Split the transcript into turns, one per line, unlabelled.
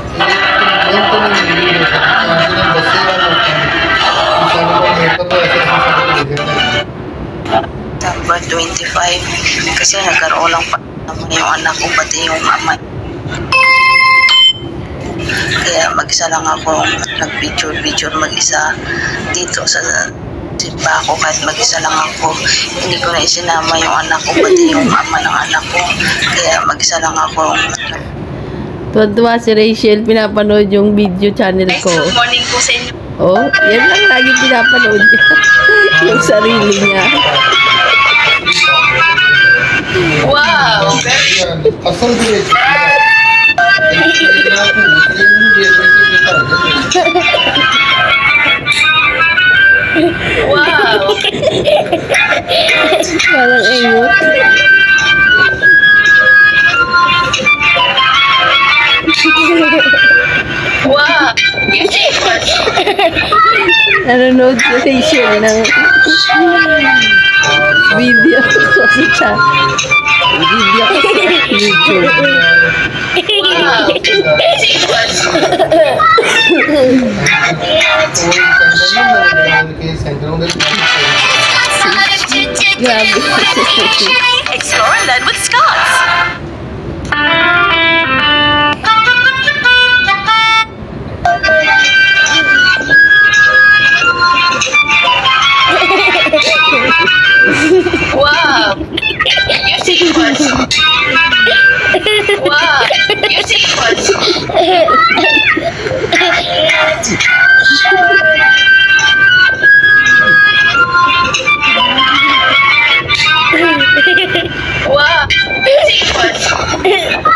Number 25 kasi nagkaroon lang pa naman yung anak ko pati yung mama. Kaya mag-isa lang ako nag-picture mag-isa dito sa simba ko. Kahit mag-isa lang ako, hindi ko na isinama yung anak ko pati yung mama ng anak ko. Kaya mag-isa lang ako.
Tuwa si Rachel, pinapanood yung video channel ko.
Good morning po sa inyo.
Oh, yan lang lagi pinapanood niya. Yung sarili niya.
Wow! Wow!
Parang engot.
Wow! You see what?
Nanonood si Rachel ng video ko sa video ko sa YouTube.
Wow! You see what?
Grabe.
Explore and learn with Scots. Wow! You see what? Wow! You see what? Wow! You see what?